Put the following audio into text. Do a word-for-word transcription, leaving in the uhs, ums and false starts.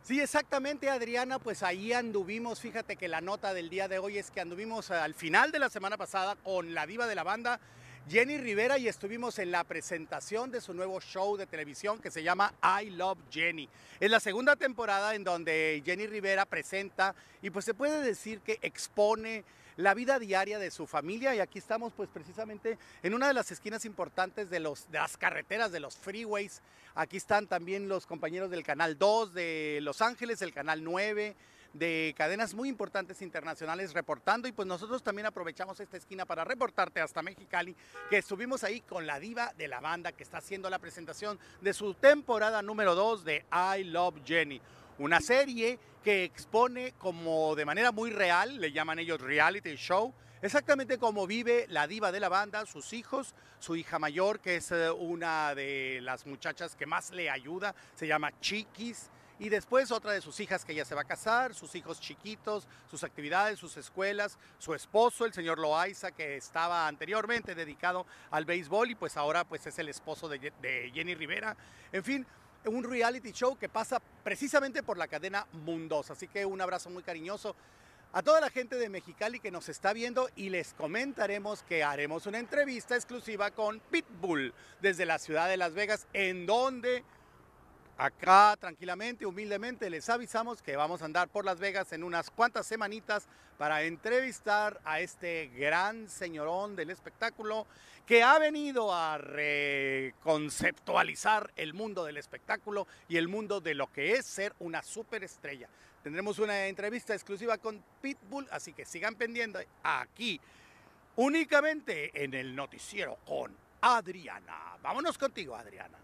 Sí, exactamente, Adriana, pues ahí anduvimos, fíjate que la nota del día de hoy es que anduvimos al final de la semana pasada con la diva de la banda, Jenny Rivera, y estuvimos en la presentación de su nuevo show de televisión que se llama I Love Jenny. Es la segunda temporada en donde Jenny Rivera presenta y pues se puede decir que expone la vida diaria de su familia, y aquí estamos pues precisamente en una de las esquinas importantes de, los, de las carreteras, de los freeways. Aquí están también los compañeros del Canal dos de Los Ángeles, el Canal nueve, de cadenas muy importantes internacionales reportando, y pues nosotros también aprovechamos esta esquina para reportarte hasta Mexicali, que estuvimos ahí con la diva de la banda que está haciendo la presentación de su temporada número dos de I Love Jenny, una serie que expone como de manera muy real, le llaman ellos reality show, exactamente como vive la diva de la banda, sus hijos, su hija mayor, que es eh, una de las muchachas que más le ayuda, se llama Chiquis, y después otra de sus hijas que ya se va a casar, sus hijos chiquitos, sus actividades, sus escuelas, su esposo, el señor Loaiza, que estaba anteriormente dedicado al béisbol y pues ahora pues es el esposo de, de Jenny Rivera. En fin, un reality show que pasa precisamente por la cadena Mundos. Así que un abrazo muy cariñoso a toda la gente de Mexicali que nos está viendo, y les comentaremos que haremos una entrevista exclusiva con Pitbull desde la ciudad de Las Vegas, en donde acá tranquilamente, humildemente les avisamos que vamos a andar por Las Vegas en unas cuantas semanitas para entrevistar a este gran señorón del espectáculo que ha venido a reconceptualizar el mundo del espectáculo y el mundo de lo que es ser una superestrella. Tendremos una entrevista exclusiva con Pitbull, así que sigan pendientes aquí, únicamente en el noticiero con Adriana. Vámonos contigo, Adriana.